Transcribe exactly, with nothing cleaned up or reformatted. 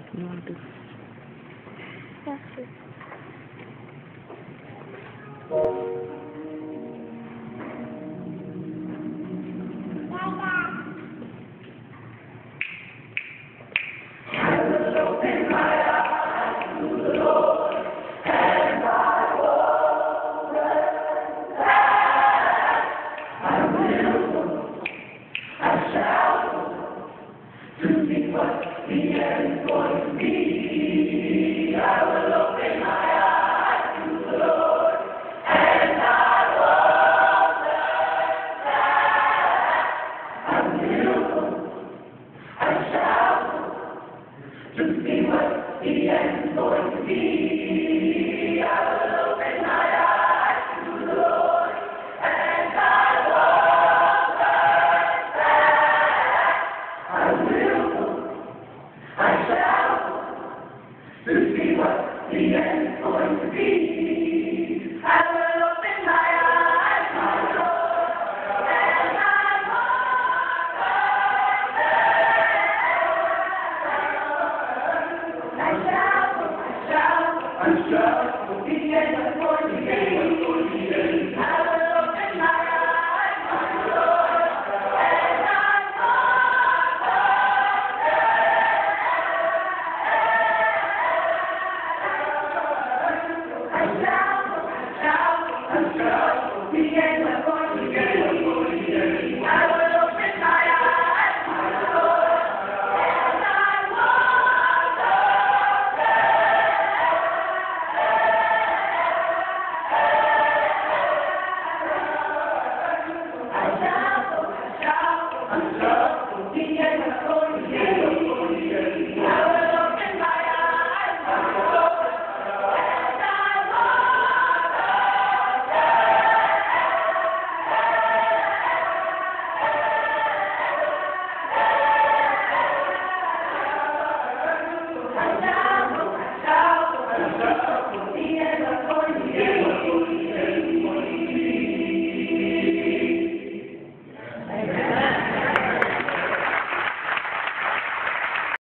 You want to? Yes, sir. To see what the end's going to be, I will open my eyes to the Lord, and I won't turn back. I will, I shall, to see what the end's going to be.